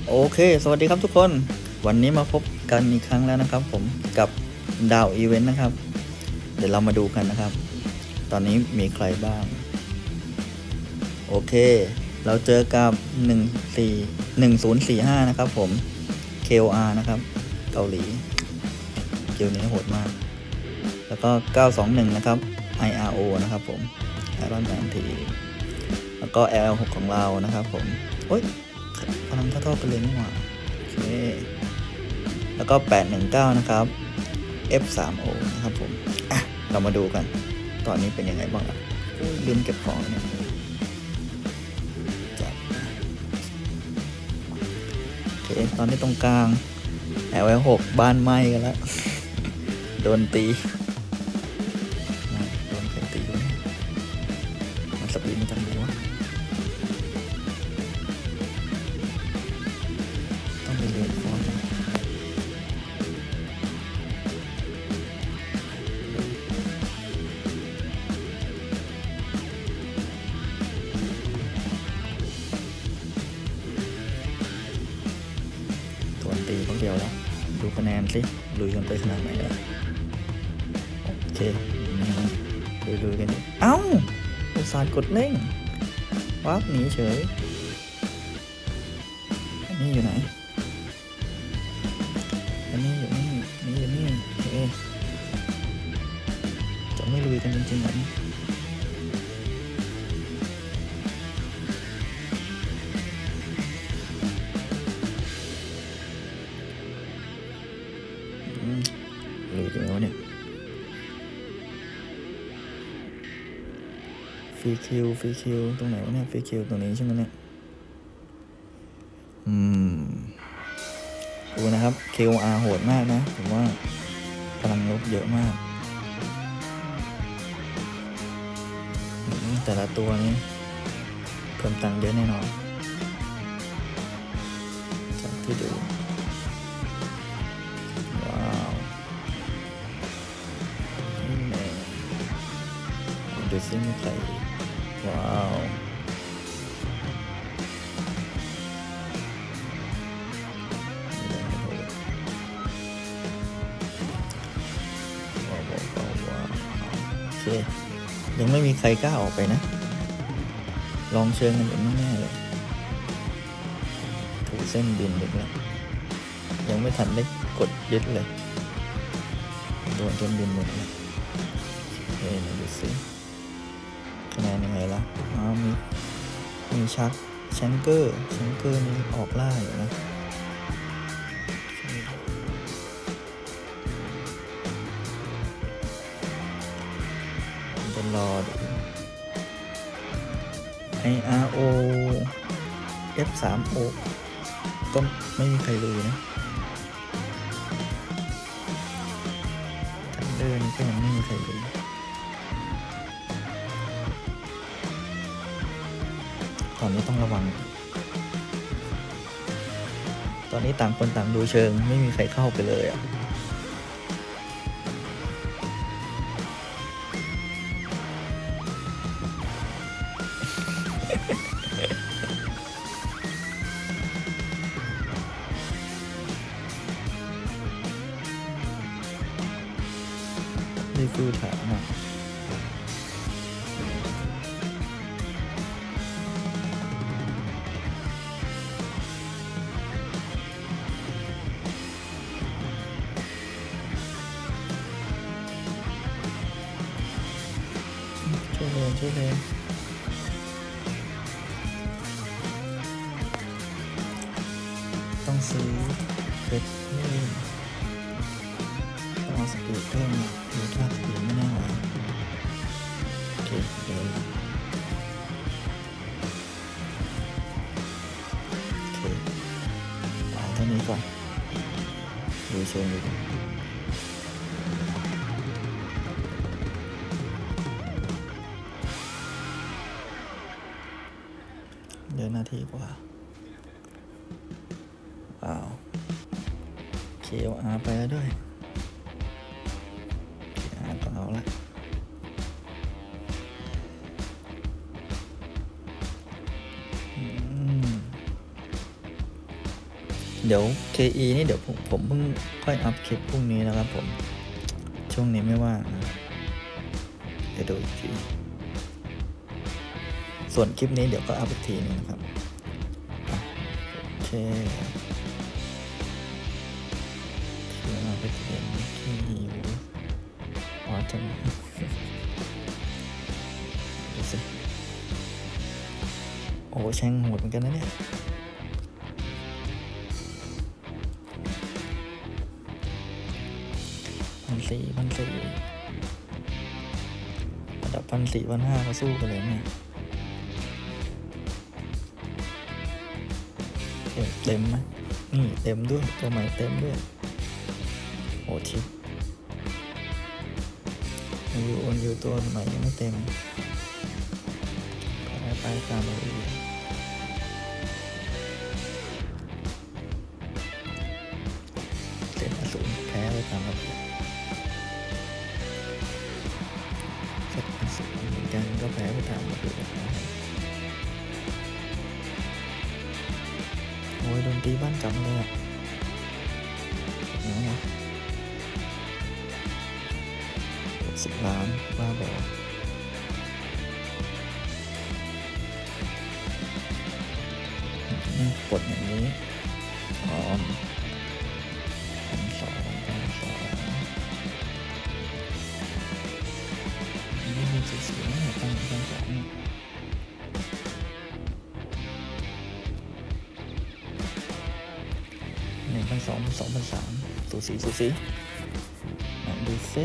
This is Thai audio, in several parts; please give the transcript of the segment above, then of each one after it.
โอเคสวัสดีครับทุกคนวันนี้มาพบกันอีกครั้งแล้วนะครับผมกับดาวอีเวนต์นะครับเดี๋ยวเรามาดูกันนะครับตอนนี้มีใครบ้างโอเคเราเจอกับ1045นะครับผม KOR นะครับเกาหลีเกมนี้โหดมากแล้วก็921นะครับ IRO นะครับผม Iron Man T แล้วก็ L6 ของเรานะครับผมโอ๊ยพลังเท่าๆกันเลยนี่หว่าโอเคแล้วก็819นะครับ F3O นะครับผมเรามาดูกันตอนนี้เป็นยังไงบ้างล่ะลืมเก็บของเนี่ยโอเคตอนนี้ตรงกลาง L6 บ้านไหม้กันแล้วโดนตีโดนใครตีวะมันสปีดมันจังเลยวะต้องไปเรียนฟอนต์ตีคนเดียวแล้วดูคะแนนสิลุยกันไปขนาดไหนแล้วโอเคลุยกันดิเอ้าอุตส่าห์กดเร่งวับหนีเฉยอันนี้อยู่ไหนอันนี้อยู่นี่นี่อยู่นี่โอเคจะไม่ลุยกันจริงๆเหรอลุยจริงแล้วเนี่ยฟรีคิวตรงไหนวะเนี่ยฟรีคิวตรงนี้ใช่ไหมเนี่ยดูนะครับ KOR โหดมากนะผมว่าพลังลบเยอะมากแต่ละตัวนี้เพิ่มตังค์เยอะแน่นอนจากที่ดูว้าวดูซิมีใครว้าวโอเคยังไม่มีใครกล้าออกไปนะลองเชิงกันอย่างแน่เลยถูกเส้นบินเด็กแล้วยังไม่ทันได้กดยึดเลยโดนจนบินหมดเลยโอเคมาดูสิคะแนนยังไงล่ะมีชักแชงเกอร์นี่ออกล่าอยู่นะจะรอดู IRO F3O ก็ไม่มีใครรู้นะทันเดอร์นี่ก็ยังไม่มีใครรู้ตอนนี้ต้องระวังตอนนี้ต่างคนต่างดูเชิงไม่มีใครเข้าไปเลยอ่ะนี่คือถามนะช่วยเลยต้องซื้อเพชรเพิ่มต้องเอาสปีดเพิ่มดูท่าสปีดไม่แน่หรอโอเคเดี๋ยวโอเคเอาเท่านี้ก่อนดูเชิงดูก่อนเดินนาทีกว่าว้าว KOR ไปแล้วด้วย KOR ก็เอาละเดี๋ยว KE นี่เดี๋ยวผมเพิ่งค่อยอัพคลิปพรุ่งนี้นะครับผมช่วงนี้ไม่ว่างนะเดี๋ยวดูอีกทีส่วนคลิปนี้เดี๋ยวก็อัพอีกทีนึงนะครับโอเคมาไปเรียนที่อ๋อจังดูสิโอ้แช่งโหดเหมือนกันนะเนี่ย1,400ระดับ1,400-1,500เขาสู้กันเลยเนี่ยเต็มไหมนี่เต็มด้วยตัวใหม่เต็มด้วยโอ้ชิปอยู่ตัวใหม่ยังไม่เต็มไปตามมาอีกเสร็จอสูรแพ้ไปตามระเบียบเสร็จอสูรเหมือนกันก็แพ้ไปตามระเบียบโอ้ยโดนตีบ้านกลับเลยอ่ะนะ10 ล้านบ้าบอกดอย่างนี้อ๋อ1,200นี่มีสีๆนะตั้ง2นี่1,200 2,300สูสีไหนดูซิ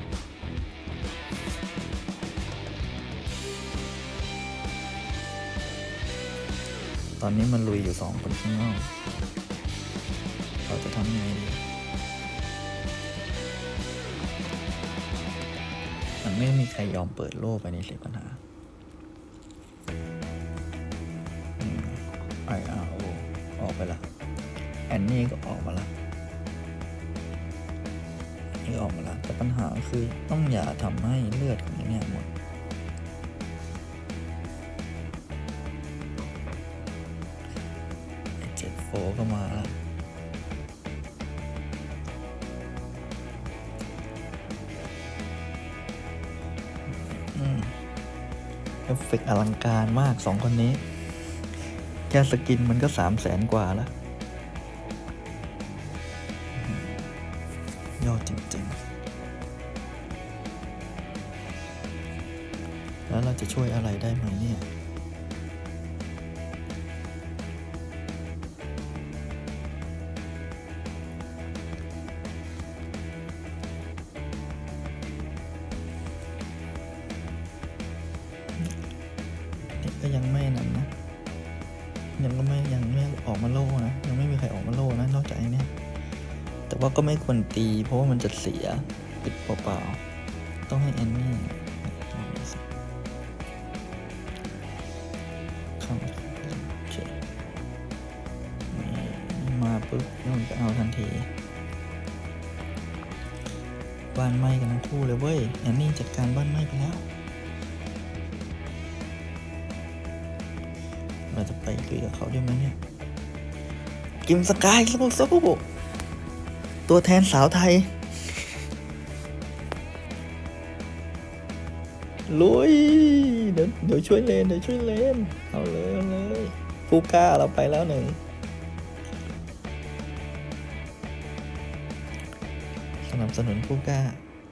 ตอนนี้มันลุยอยู่2 คนข้างนอกเราจะทำยังไงดีมันไม่มีใครยอมเปิดโล่ไปในสิปัญหาIRO ออกไปละแอนนี่ก็ออกมาละนี่ออกมาละแต่ปัญหาคือต้องอย่าทำให้เลือดของเนี่ยหมด7 โฟก็มาแล้วเอฟเฟกต์อลังการมาก2 คนนี้แค่สกินมันก็300,000 กว่าแล้วยอดจริงๆแล้วเราจะช่วยอะไรได้ไหมเนี่ยก็ยังไม่นั่นนะยังไม่ออกมาโล่นะยังไม่มีใครออกมาโล่นะนอกจากไอ้นี่แต่ว่าก็ไม่ควรตีเพราะว่ามันจะเสียปิดเปล่าๆต้องให้แอนนี่เข้าโอเคมาปุ๊บนี่มันก็เอาทันทีบ้านไหม้กันทั้งคู่เลยเว้ยแอนนี่จัดการบ้านไหม้ไปแล้วเราจะไปคุยกับเขาได้ไหมเนี่ยกิมสกายสู้ตัวแทนสาวไทยลุยเดี๋ยวช่วยเลนเอาเลยฟูก้าเราไปแล้ว1สนับสนุนฟูก้า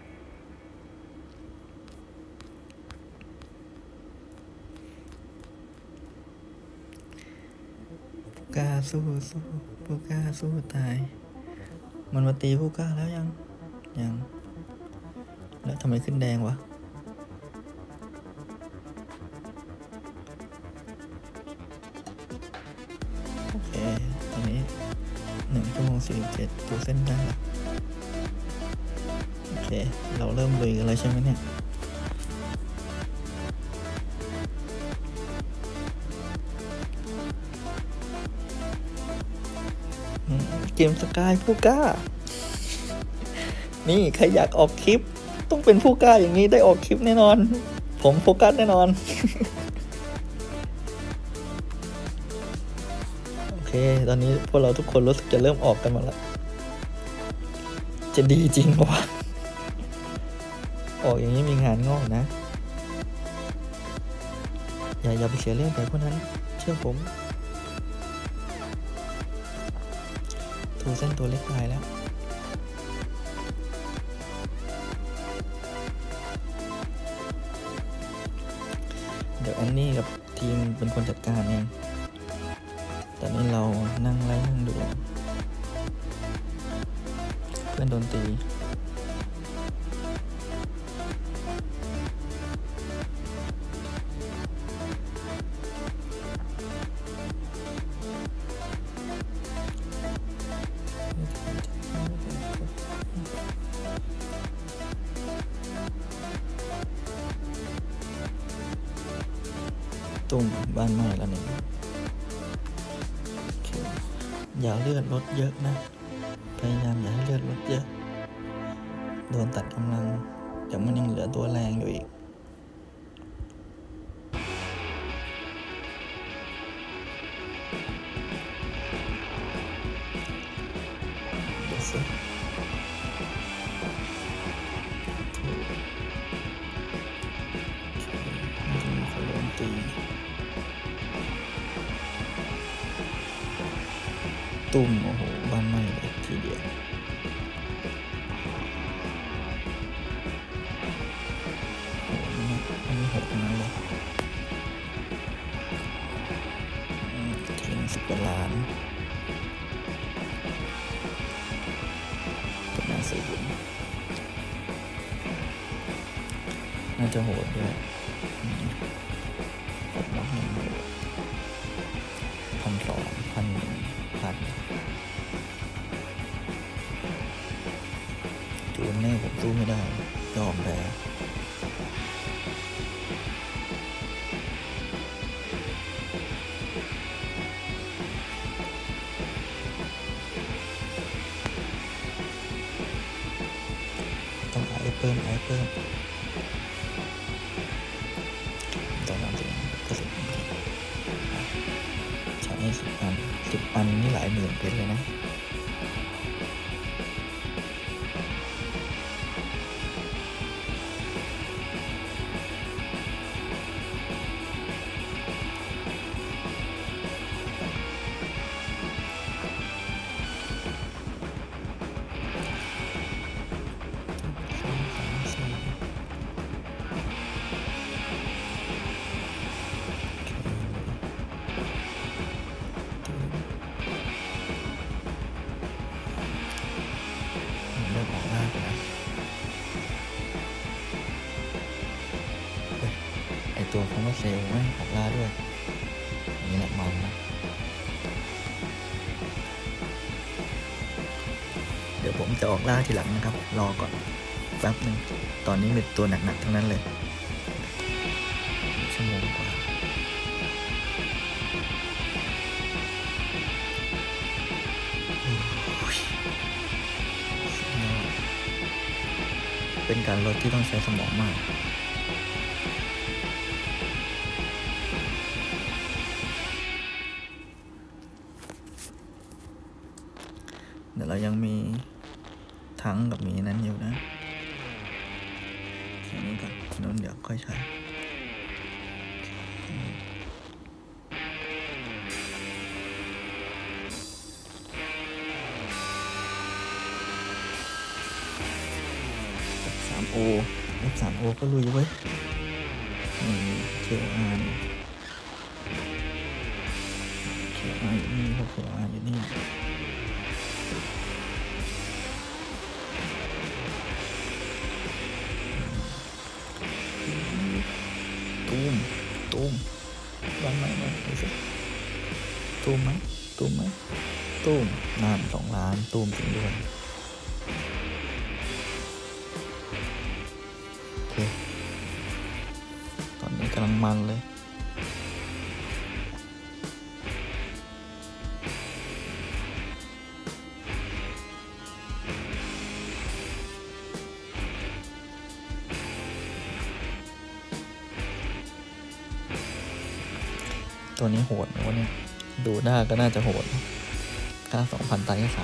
สู้ผู้กล้าสู้ตายมันมาตีผู้กล้าแล้วยังแล้วทำไมขึ้นแดงวะโอเคตอนนี้1 ชั่วโมง 47ตัวเส้นได้ละโอเคเราเริ่มลุยกันเลยใช่ไหมเนี่ยเกมสกายผู้กล้านี่ใครอยากออกคลิปต้องเป็นผู้กล้าอย่างนี้ได้ออกคลิปแน่นอนผมโฟกัสแน่นอนโอเคเคตอนนี้พวกเราทุกคนรู้สึกจะเริ่มออกกันมาแล้วจะดีจริงปะวะออกอย่างนี้มีงานงอกนะอย่าไปเสียเรื่องไปพวกนั้นเชื่อผมถูเส้นตัวเล็กตายแล้วเดี๋ยวอันนี้กับทีมเป็นคนจัดการเองตอนนี้เรานั่งไล่นั่งดูเพื่อนโดนตีตุ่มบ้านใหม่แล้วนี่อย่าเลือดลดเยอะนะพยายามอย่าให้เลือดลดเยอะโดนตัดกำลังแต่มันยังเหลือตัวแรงอยู่อีกเดี๋ยวสิเขาโดนตีตุ่มโอ้โหบ้านไหม้เลยทีเดียวโอ้โหอันนี้โหดนั้นเลยทิ้ง10 กว่าล้านเป็นน่าสูงน่าจะโหดด้วยกดล็อก1,200 1,100จูนแน่ผมสู้ไม่ได้ยอมแพ้ต้องไอเพิ่มตอนนั้นก็10 ใช้10 อันนี่หลายหมื่นเพชรเลยนะตัวคำว่าเซลล์ไม่ออกล่าด้วยนี่แหละมันนะเดี๋ยวผมจะออกล่าทีหลังนะครับรอก่อนแป๊บหนึ่งตอนนี้เป็นตัวหนักๆทั้งนั้นเลย1 ชั่วโมงกว่าเป็นการลดที่ต้องใช้สมองมากเดี๋ยวเรายังมีถังกับมีนั้นอยู่นะแค่นี้ก่อนนู้นเดี๋ยวค่อยใช้3O F3O ก็ลุยไว้KR อยู่นี่พวก KR อยู่นี่ตูมวันไหนมาดูสิตูมไหมนาน2 ล้านตูมจริงด้วยโอเคตอนนี้กำลังมันเลยตัวนี้โหดนะวะเนี่ยดูหน้าก็น่าจะโหดค่า 2,000 ตายแค่ 300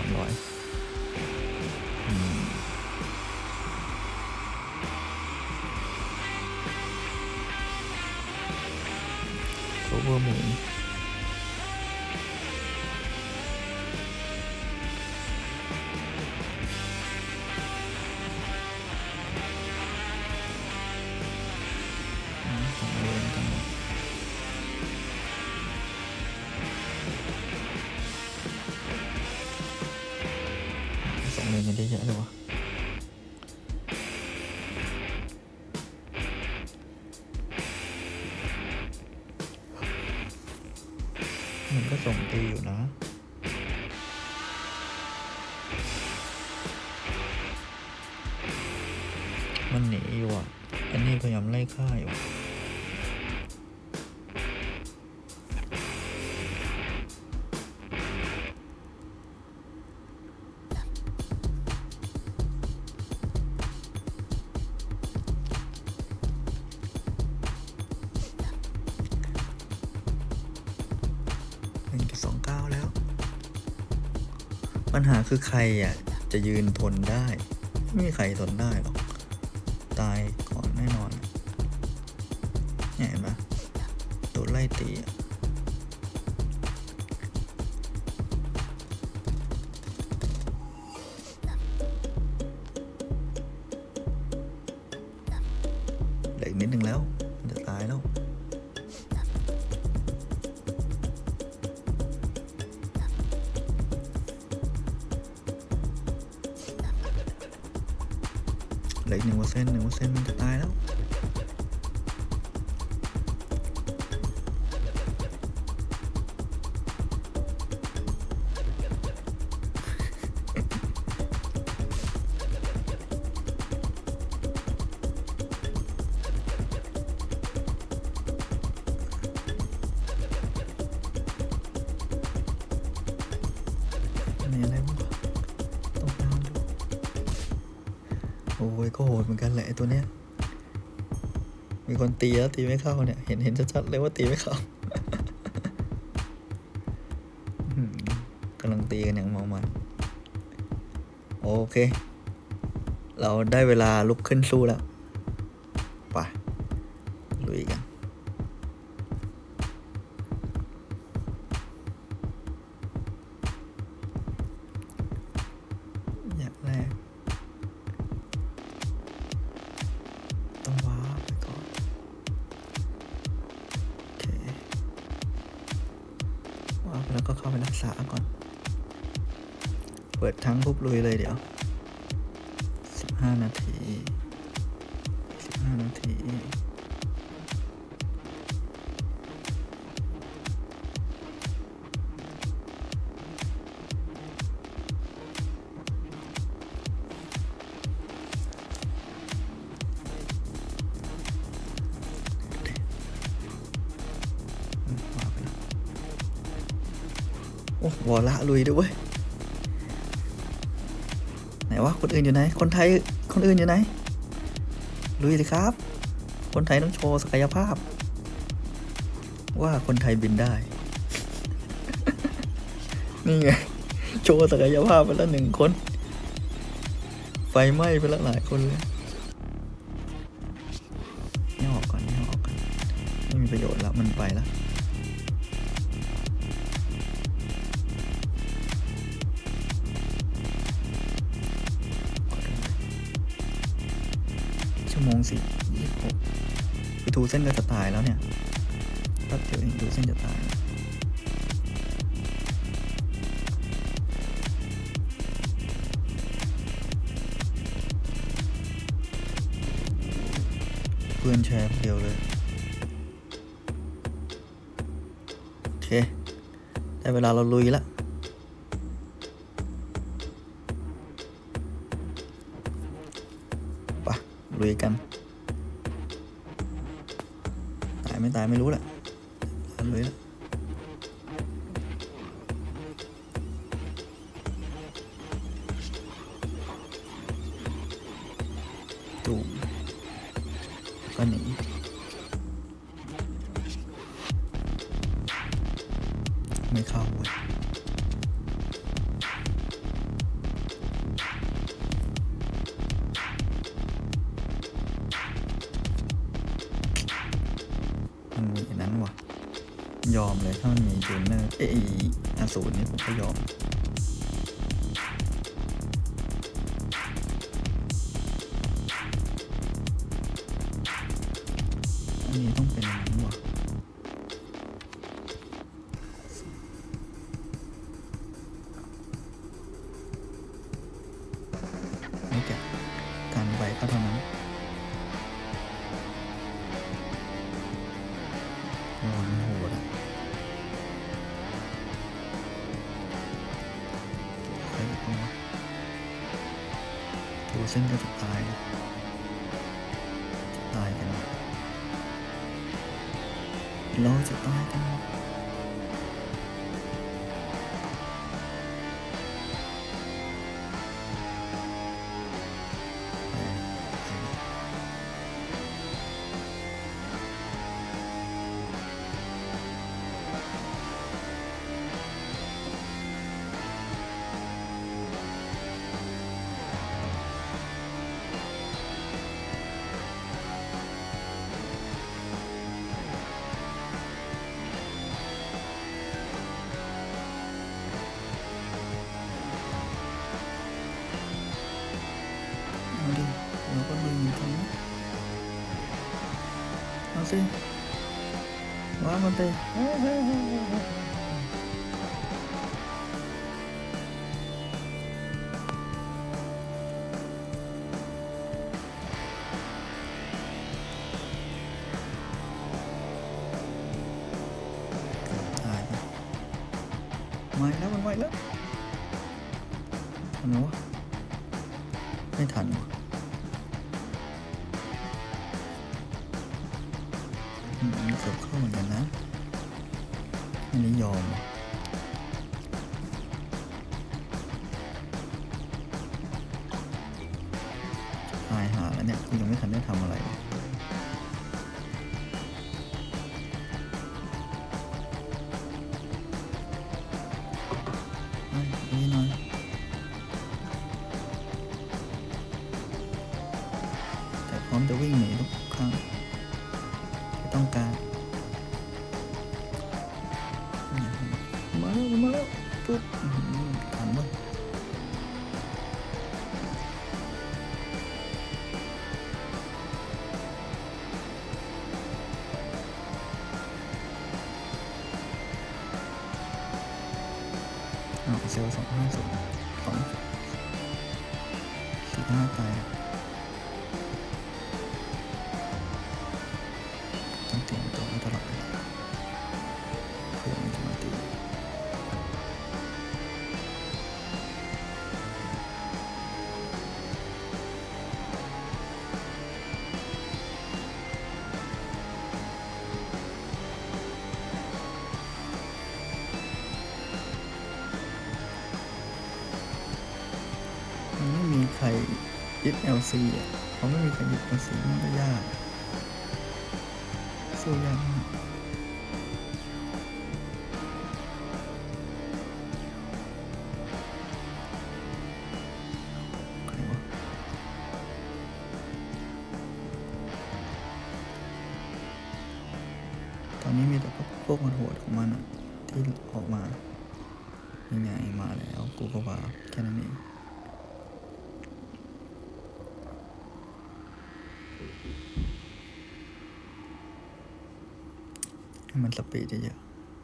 โคเวอร์มูน2 เลนได้เยอะเลยวะมันก็ส่งตีอยู่นะมันหนีอยู่อ่ะอันนี้พยายามไล่ฆ่าอยู่1.29แล้วปัญหาคือใครอ่ะจะยืนทนได้ไม่มีใครทนได้หรอกตายก่อนแน่นอนเห็นไหมตัวไล่ตีเหลืออีกนิดนึงแล้วมันจะตายแล้วเหลืออีก1%มันจะตายแล้วนี่อะไรวะต้องตามดูโอ้ยก็โหดเหมือนกันแหละไอ้ตัวเนี้ยมีคนตีแล้วตีไม่เข้าเนี่ยเห็นชัดๆเลยว่าตีไม่เข้ากำลังตีกันอย่างเมามันโอเคเราได้เวลาลุกขึ้นสู้แล้วไปลุยกันอย่างแรกต้องว้าไปก่อนโอเคว้าไปแล้วก็เข้าไปรักษาก่อนเปิดทั้งปุ๊บลุยเลยเดี๋ยว15 นาทีโอ้วอละลุยด้วยเว้ยไหนวะคนอื่นอยู่ไหนคนไทยคนอื่นอยู่ไหนลุยสิครับคนไทยต้องโชว์ศักยภาพว่าคนไทยบินได้ นี่ไงโชว์ศักยภาพไปแล้ว1 คนไฟไหม้ไปแล้วหลายคนเลยนี่ออกก่อนไม่มีประโยชน์แล้วมันไปแล้วชั่วโมง26ไปทูเส้นก็จะตายแล้วเนี่ยแป๊บเดียวเองดูเส้นจะตายเพื่อนแชร์เดียวเลยโอเคได้เวลาเราลุยแล้วไปลุยกันตายไม่ตายไม่รู้แหละลุยแล้วตูมก็หนีไม่เข้ายอมเลยถ้ามันมีจูนเนอร์อสูรนี่ผมก็ยอมอันนี้ต้องเป็นอย่างนั้นวะไม่แกะการใบก็เท่านั้นโอ้โหโหดอ่ะใครจะมาดูเส้นก็จะตายจะตายกันเราจะตายกันดิเราก็ดึงตรงนี้เอาสิว่ามันไปตายไม่แล้วมันไม่แล้วทันวะไม่ทันวะเกือบเข้าเหมือนกันนะไม่ได้ยอมตายหาแล้วเนี่ยกูยังไม่ทันได้ทำอะไรนี่หน่อยแต่พร้อมจะวิ่งหนีทุกครั้งที่ต้องการมาแล้วปุ๊บทันมั้ยเซลล์250 245ตายต้องเตรียมตัวไว้ตลอดเวลาเพื่อมันจะมาตีมันไม่มีใครยึด LC อ่ะเพราะไม่มีใครยึด LC มันก็ยากสู้ยากมากใครวะตอนนี้มีแต่พวกมันโหดของมันอ่ะที่ออกมายังไงมาแล้วกูก็ว่าแค่นั้นเองให้มันสปีดเยอะ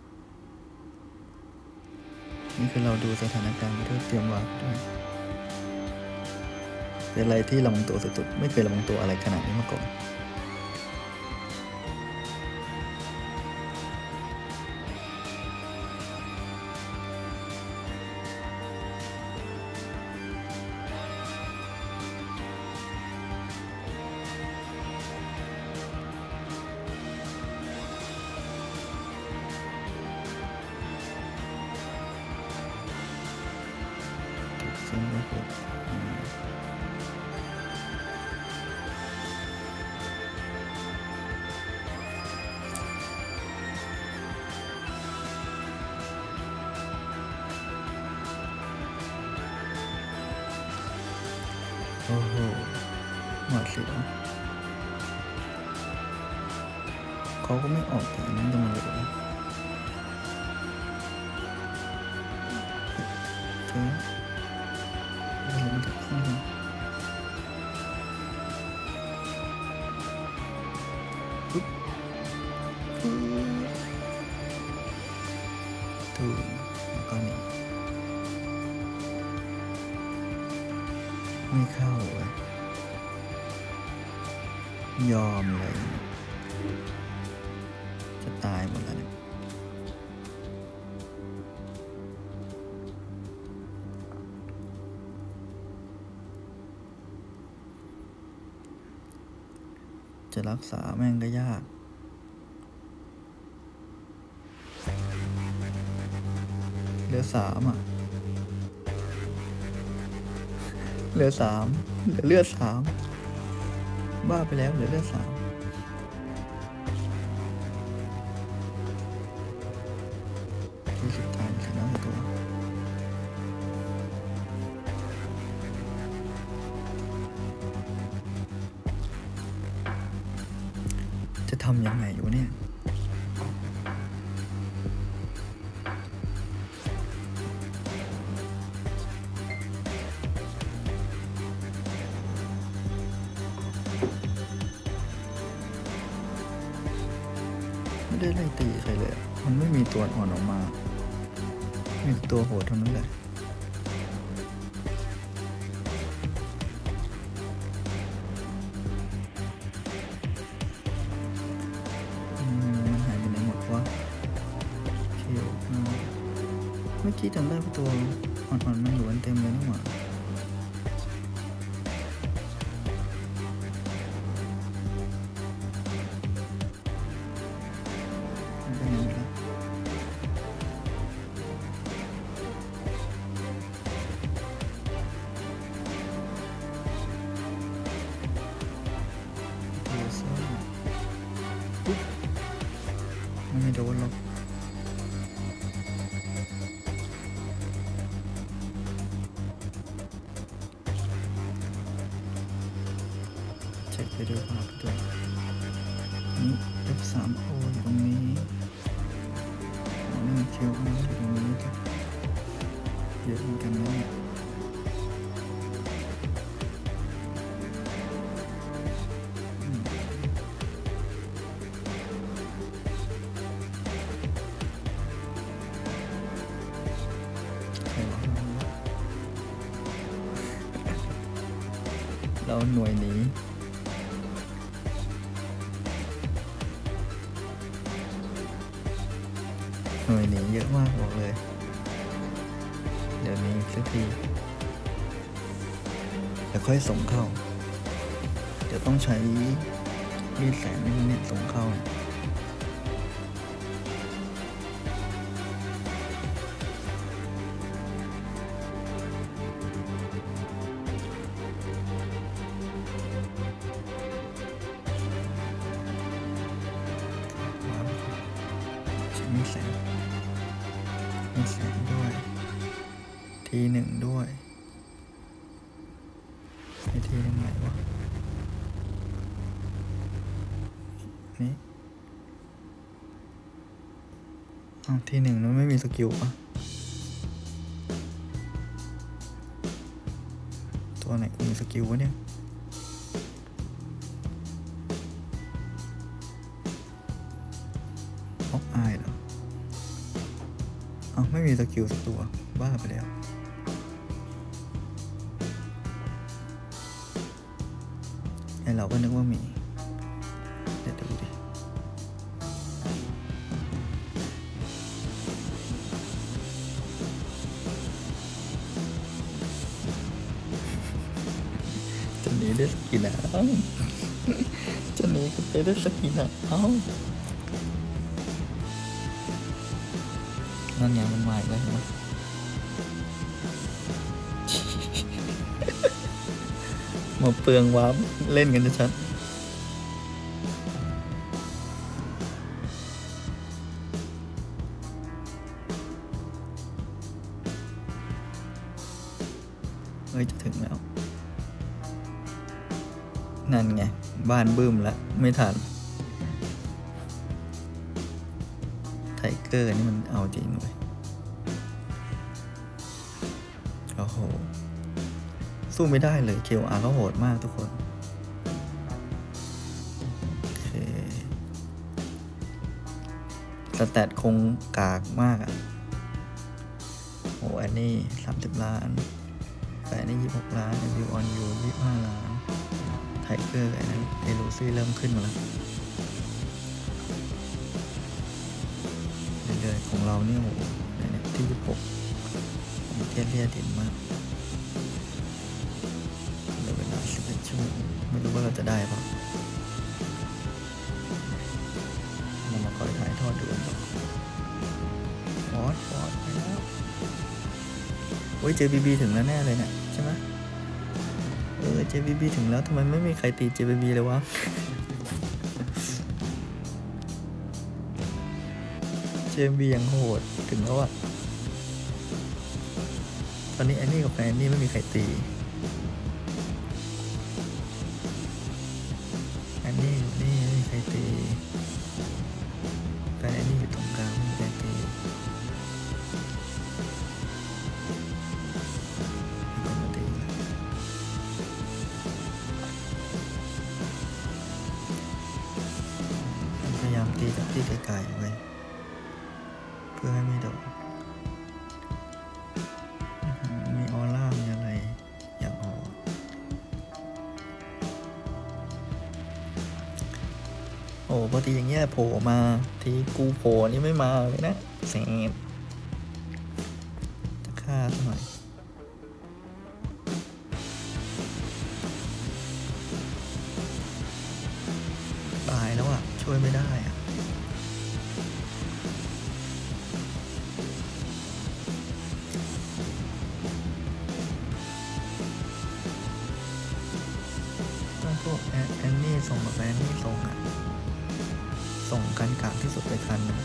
ๆนี่คือเราดูสถานการณ์ไปด้วยเตรียมวางด้วยเป็นอะไรที่ระวังตัวสุดๆไม่เคยระวังตัวอะไรขนาดนี้มาก่อนซึ่งก็คือโอ้โหหวาดเสียวเขาก็ไม่ออกแต่นั้นจะมาเลยเจอมันจะเข้ามาปุ๊บถูกแล้วก็นี่ไม่เข้าเลยยอมเลยจะตายหมดแล้วเนี่ยจะรักษาแม่งก็ยากเหลือ3อ่ะเหลือ3เหลือเลือด3บ้าไปแล้วเหลือเลือด3ที่สุดท้ายชนะตัวจะทำยังไงอยู่เนี่ยไม่ได้ไล่ตีใครเลยมันไม่มีตัวอ่อนออกมามีตัวโหดเท่านั้นแหละมันหายไปไหนหมดวะเมื่อกี้จำได้ว่าตัวอ่อนๆมันอยู่กันเต็มเลยนี่หว่ามันเป็นยังไงล่ะตัวซ่าปุ๊บไม่โดนหรอกเช็คไปด้วยภาพด้วยนี่ F3O อยู่ตรงนี้นี่ QR อยู่ตรงนี้เยอะเหมือนกันนะเนี่ยใครวะเราหน่วยนี้หน่วยหนีเยอะมากบอกเลยเดี๋ยวนี้สักทีเดี๋ยวค่อยส่งเข้าเดี๋ยวต้องใช้มีดแสงเนี่ยส่งเข้าใช้มีดแสงด้วยT1ด้วยไอ้ทีนึงไหนวะนี่T1มันไม่มีสกิลปะตัวไหนมีสกิลวะเนี่ยออกอายเหรอไม่มีสกิลสักตัวบ้าไปแล้วไอเราก็นึกว่ามีเดี๋ยวดูดิจะหนีได้สักกี่แล้วจะหนีก็ไปได้สักกี่แล้วนั่นไงมันมาอีกแล้วเห็นไหมมาเปลืองวาร์ปเล่นกันชัดเฮ้ยจะถึงแล้วนั่นไงบ้านบึ้มแล้วไม่ทันไทเกอร์นี่มันเอาจริงเลยโหสู้ไม่ได้เลย KOR เขาโหดมากทุกคนโอเคสแตทคงกากมากโอ้อันนี้30 ล้านแต่อันนี้26 ล้านวิวออนยู25 ล้านไทเกอร์อันนั้นเอลูซี่เริ่มขึ้นมาแล้วเรื่อยๆของเราเนี่ยโหที่26เทียเด่นมากเหลือเวลา11 ชั่วโมงไม่รู้ว่าเราจะได้ป่ะเรามาคอยถ่ายทอดดูกันต่อฟอร์ดไปแล้วโอ้ย JBB ถึงแล้วแน่เลยเนี่ยใช่ไหมJBB ถึงแล้วทำไมไม่มีใครตี JBB เลยวะ JBB ยังโหดถึงแล้วอะตอนนี้แอนนี่กับแฟนนี่ไม่มีใครตีแอนนี่อยู่นี่ไม่มีใครตีแฟนแอนนี่อยู่ตรงกลางไม่มีใครตีพยายามตีจากที่ไกลๆไว้เพื่อให้ไม่โดนมีออร่ามีอะไรอย่างออกโอ้ปกติอย่างเงี้ยโผล่มาทีกูโผล่นี่ไม่มาเลยนะเสพจะฆ่าสักหน่อยตายแล้วอ่ะช่วยไม่ได้อ่ะพวกแอนนี่ส่งกับแอนนี่ส่งอ่ะส่งกันกลางที่สุดไปคันนะ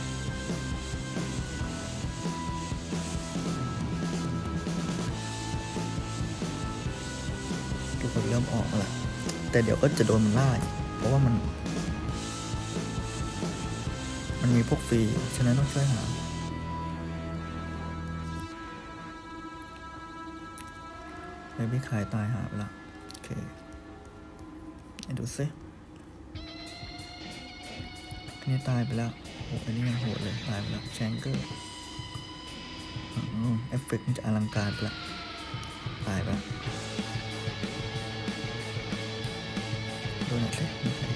ทุกคนเริ่มออกแล้วแต่เดี๋ยวก็จะโดนมันไล่เพราะว่ามันมีพวกฟรีฉะนั้นต้องช่วยหาเบบี้ขายตายหาไปละโอเคดูซิอันนี้ตายไปแล้วโอ้อันนี้ยังโหดเลยตายไปแล้วแชงเกอร์เอฟเฟกต์มันจะอลังการไปละตายไปแล้วดูหน่อยสิ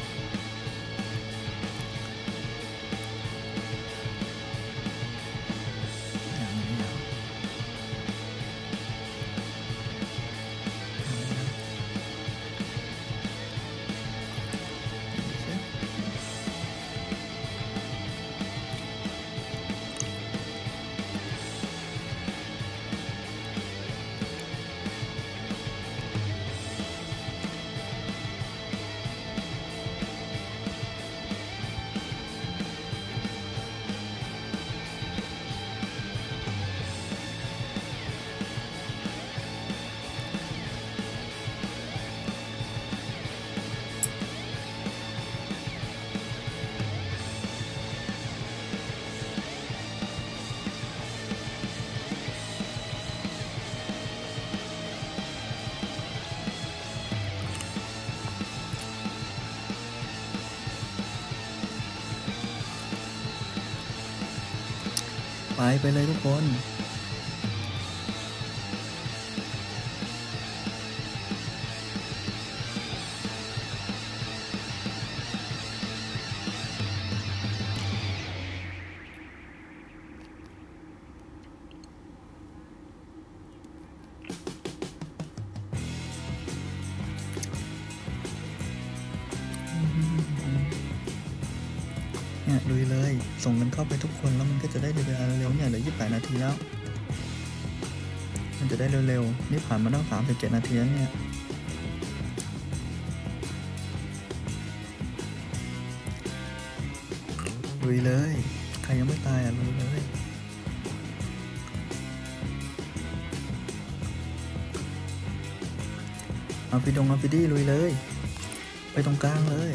ไปเลยทุกคนเนี่ยลุยเลยส่งกันเข้าไปทุกคนแล้วมันก็จะได้เร็วๆเนี่ยเหลือ28 นาทีแล้วมันจะได้เร็วๆนี่ผ่านมาตั้ง37 นาทีแล้วเนี่ยลุยเลยใครยังไม่ตายลุยเลยเอาฟิดี้ลุยเลยไปตรงกลางเลย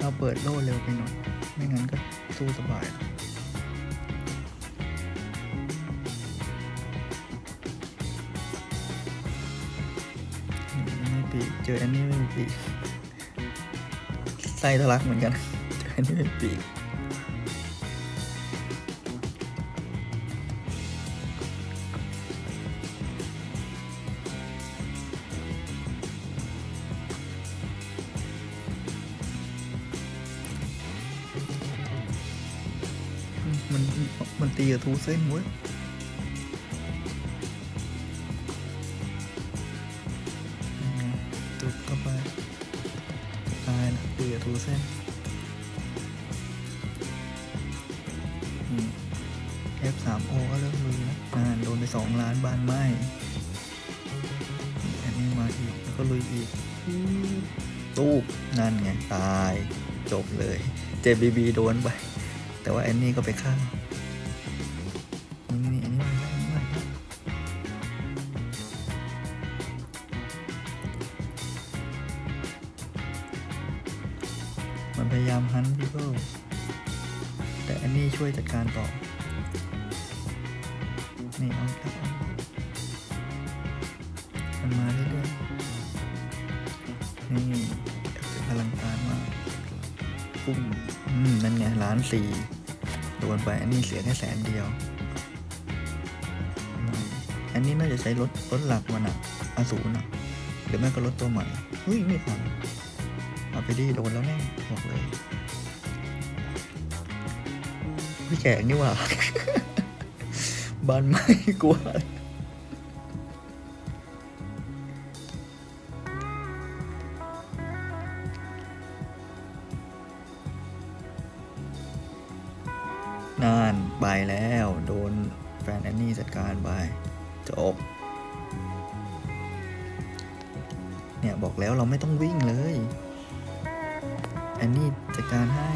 เราเปิดโล่เร็วไปหน่อยไม่งั้นก็สู้สบายไม่ปีเจออันนี้ไม่มีปีไส้ทะลักเหมือนกันเจออันนี้ไม่มีปีมันตีกับทูเส้นเว้ยตุบเข้าไปตายนะตีกับทูเส้นF3O ก็เริ่มลุยนะโดนไป2 ล้านบานไหมอันนี้มาอีกแล้วก็ลุยอีกตูบนั่นไงตายจบเลย JBB โดนไปแต่ว่าแอนนี่ก็ไปฆ่านี่อันนี้มันพยายามฮันต์พี่เพิ่มแต่แอนนี่ช่วยจัดการต่อนี่เอามันมาเรื่อยๆนี่พลังการมาปุ้มนั่นไง1.4 ล้านโดนไปอันนี้เสียแค่100,000 เดียวอันนี้น่าจะใช้รถหลักมันอสูรหรือไม่ก็รถตัวใหม่ไม่ทันเอาไปดิโดนแล้วแน่บอกเลยพี่แขกนี่หว่า บานไม่กลัวนานไปแล้วโดนแฟนแอนนี่จัดการไปจบเนี่ยบอกแล้วเราไม่ต้องวิ่งเลยแอนนี่จัดการให้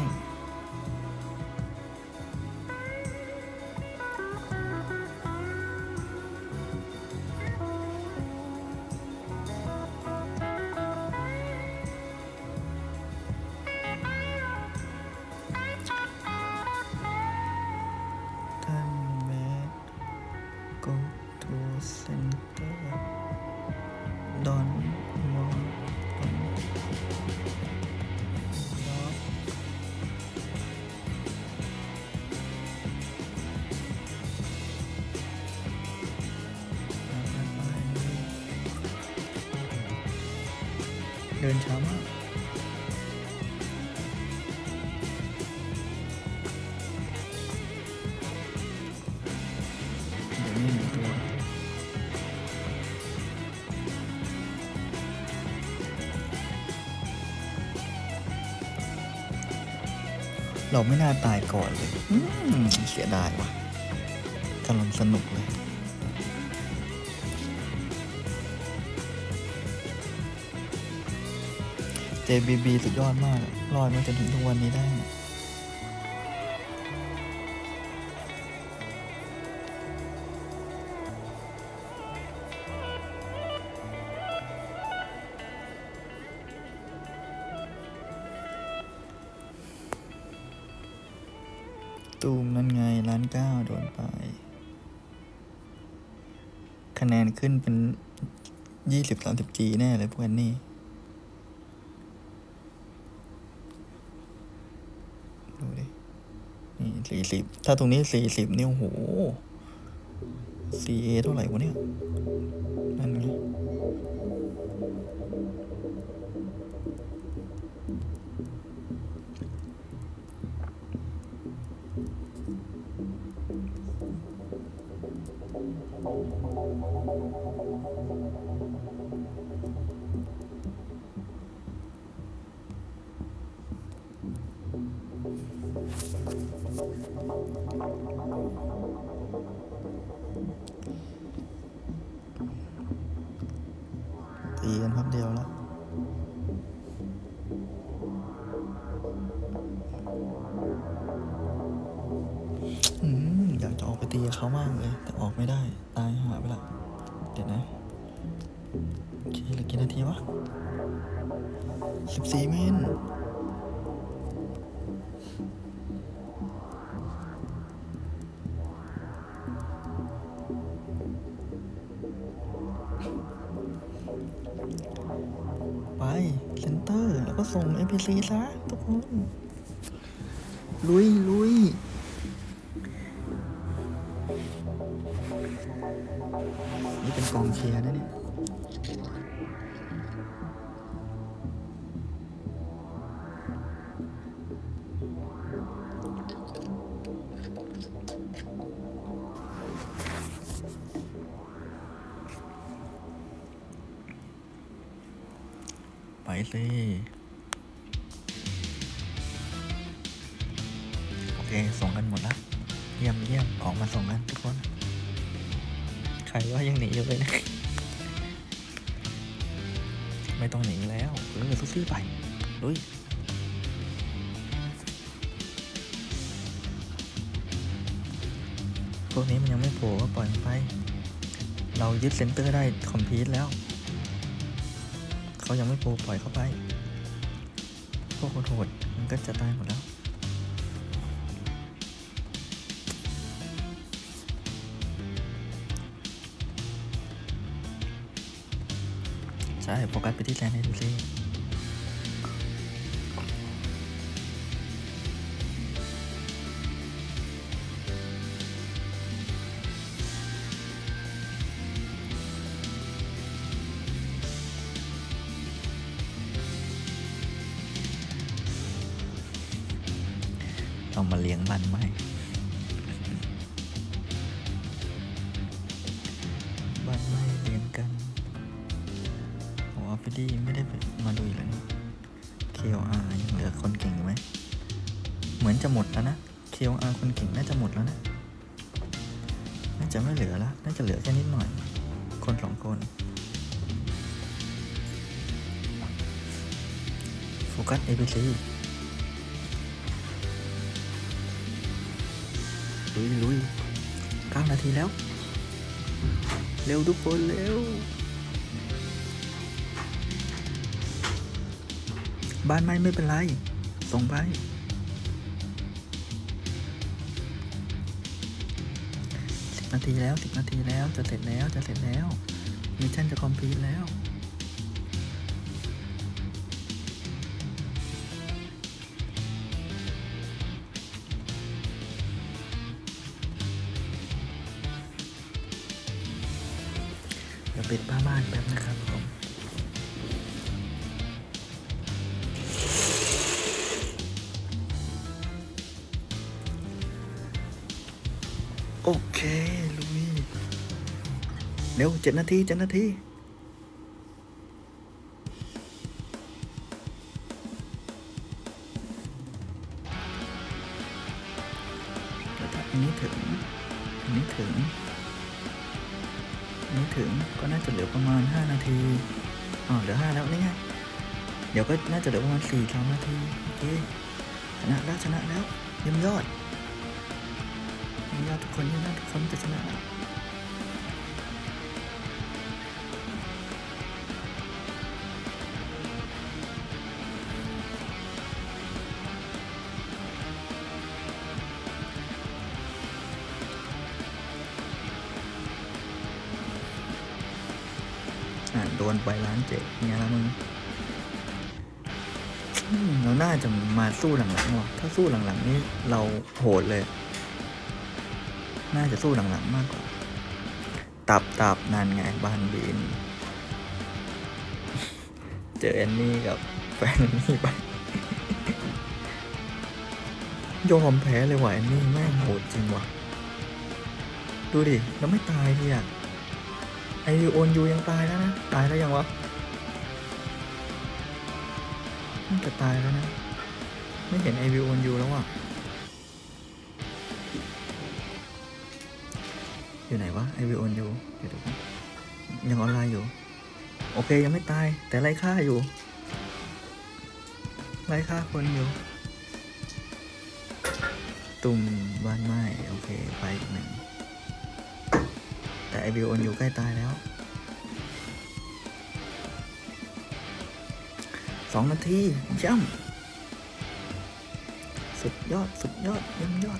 เดินช้ามากเดี๋ยวนี้1 ตัวเราไม่น่าตายก่อนเลยเสียดายว่ะกำลังสนุกเลยJBB สุดยอดมากรอดมาจนถึงทุกวันนี้ได้ตูมนั่นไง1.9 ล้านโดนไปคะแนนขึ้นเป็น20-30G แน่เลยพวกนี้ดูดินี่40ถ้าตรงนี้40นี่โอ้โห CA เท่าไหร่วะเนี่ยนั่นไงตีกันพักเดียวแล้วอยากจะออกไปตีเขามากเลยแต่ออกไม่ได้ตายหาไปละเดี๋ยวนะโอเคเหลือกี่นาทีวะ14 เมตรก็ส่ง NPC ซะทุกคนลุยนี่เป็นกองเชียร์นะเนี่ยไปสิโอเคส่งกันหมดแล้วเยี่ยมออกมาส่งกันทุกคนใครว่ายังหนีอยู่เลยนะ ไม่ต้องหนีแล้วสู้ๆไปลุยพวกนี้มันยังไม่โผล่ก็ปล่อยมันไปเรายึดเซ็นเตอร์ได้คอมพลีทแล้วเขายังไม่โผล่ปล่อยเขาไปพวกโหดมันก็จะตายหมดแล้วใช่โฟกัสไปที่แลนด์ให้ดูสิเรามาเลี้ยงมันไหมบ้านไม่เลี้ยงกันฟิดี้ไม่ได้มาดูอีกแล้ว KOR ยังเหลือคนเก่งอยู่ไหมเหมือนจะหมดแล้วนะ KOR คนเก่งน่าจะหมดแล้วนะน่าจะไม่เหลือแล้วน่าจะเหลือแค่นิดหน่อยคน2 คนโฟกัส ABC ลุย9 นาทีแล้วเร็วทุกคนเร็วบ้านไม่เป็นไรส่งไป10 นาทีแล้วจะเสร็จแล้วมิชชั่นจะคอมพลีทแล้วเดี๋ยวปิดผ้าม่านแป๊บนะครับผมโอเคลุยเร็ว7 นาทีแต่ถ้าอันนี้ถึงก็น่าจะเหลือประมาณ5 นาทีเหลือ5แล้วนี่ไงเดี๋ยวก็น่าจะเหลือประมาณ3 นาทีโอเคชนะแล้วเยี่ยมยอดทุกคนจะชนะแล้วโดนไป1.7 ล้านเนี่ยแล้วมึงเราน่าจะมาสู้หลังๆว่ะถ้าสู้หลังๆนี่เราโหดเลยน่าจะสู้หลังๆมากกว่าตับนั่นไงบ้านบินเจอแอนนี่กับแฟนนี่ไปยอมแพ้เลยว่ะแอนนี่แม่งโหดจริงว่ะดูดิแล้วไม่ตายทีอ่ะไอวิวโอนยูยังตายแล้วนะตายแล้วยังวะน่าจะตายแล้วนะไม่เห็นไอวิวโอนยูแล้วอ่ะอยู่ไหนวะไอวิวโอนยูเดี๋ยวดูยังออนไลน์อยู่โอเคยังไม่ตายแต่ไล่ฆ่าอยู่ไล่ฆ่าคนอยู่ตุ่มบ้านไม้โอเคไปอีก1แต่ไอวิวโอนยูใกล้ตายแล้ว2 นาทีย่ำสุดยอดเยี่ยมยอด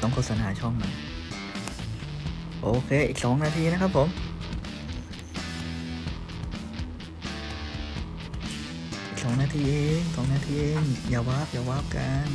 ต้องโฆษณาช่องมันโอเคอีก2 นาทีนะครับผมอีก2 นาทีเอง2 นาทีเองอย่าวาร์ปกัน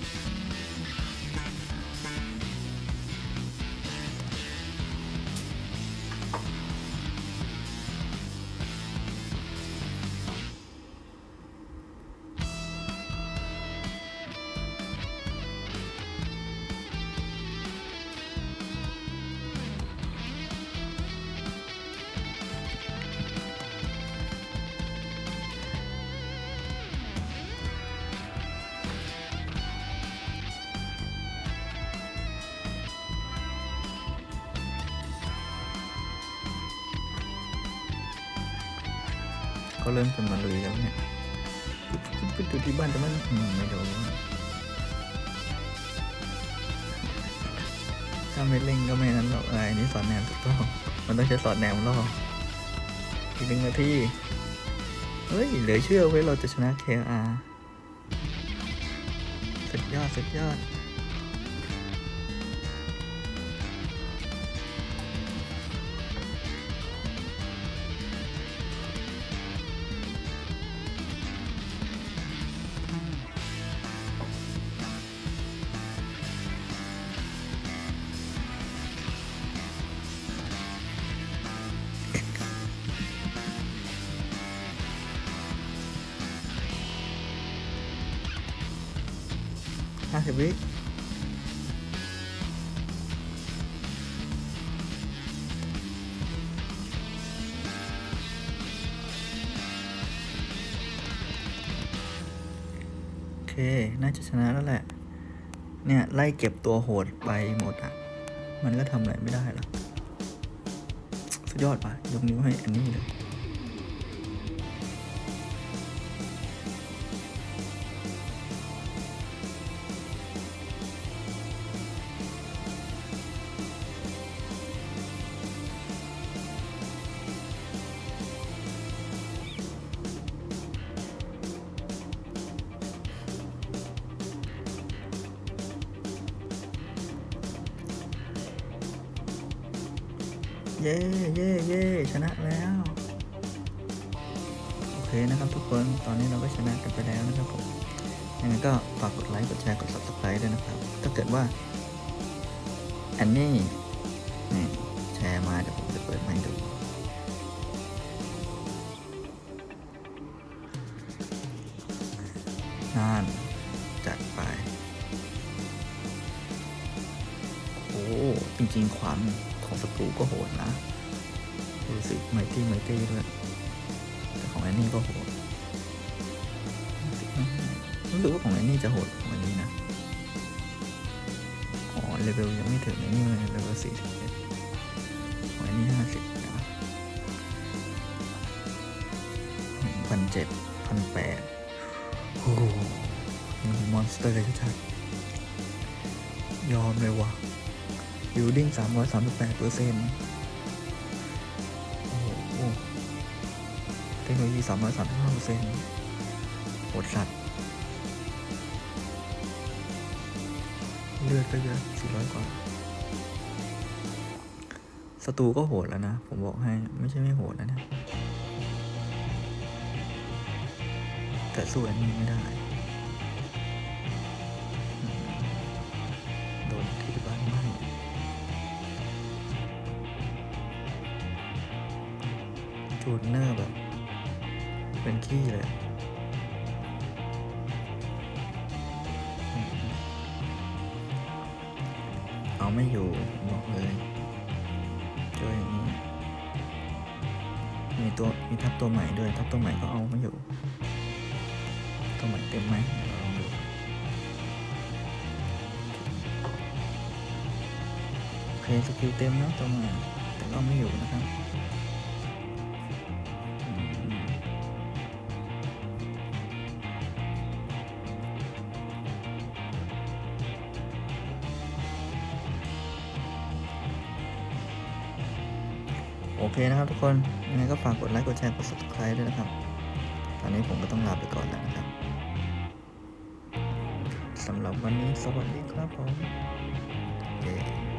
ก็เริ่มจะมาลุยแล้วเนี่ยดูที่บ้านแต่มันไม่โดนถ้าไม่เล่งก็ไม่นั้นหรอกอันนี้สอนแนวถูกต้องมันต้องใช้สอนแนวล่ออีก1 นาทีเฮ้ยเหลือเชื่อเว้ยเราจะชนะ KR สุดยอด50 วิโอเคน่าจะชนะแล้วแหละเนี่ยไล่เก็บตัวโหดไปหมดอ่ะมันก็ทำอะไรไม่ได้หรอกสุดยอดป่ะยกนิ้วให้อันนี้เลยเย้ชนะแล้วโอเคนะครับทุกคนตอนนี้เราก็ชนะกันไปแล้วนะครับผมยังไงก็ฝากกดไลค์กดแชร์กด Subscribe ด้วยนะครับถ้าเกิดว่าอันนี้แชร์มาเดี๋ยวผมจะเปิดให้ดูนั่นจัดไปโอ้จริงๆขวานของศัตรูก็โหดนะดูสิไมตี้ด้วยแต่ของแอนนี่ก็โหดรู้สึกว่าของแอนนี่จะโหดกว่านี้นะอ๋อเลเวลยังไม่ถึงแอนนี่เลยเลเวล41ของแอนนี่50นะ1,700 1,800โอ้โหมอนสเตอร์เลยชัดยอมเลยว่ะบิลดิ้ง338%โอ้โหเทคโนโลยี335%โหดสัตว์เลือดก็เยอะ400 กว่าศัตรูก็โหดแล้วนะผมบอกให้ไม่ใช่ไม่โหดนะเนี่ยแต่สู้อันนี้ไม่ได้โดนที่บ้านไหม้จูนเนอร์แบบเป็นขี้เลยเอาไม่อยู่บอกเลยเจออย่างนี้มีทับตัวใหม่ด้วยทับตัวใหม่ก็เอาไม่อยู่ตัวใหม่เต็มไหมเดี๋ยวเราลองดูโอเคสกิลเต็มนะตัวใหม่แต่ก็ไม่อยู่นะครับโอเคนะครับทุกคนยังไงก็ฝากกดไลค์กดแชร์กด Subscribe ด้วยนะครับตอนนี้ผมก็ต้องลาไปก่อนแล้วนะครับสำหรับวันนี้สวัสดีครับผมเค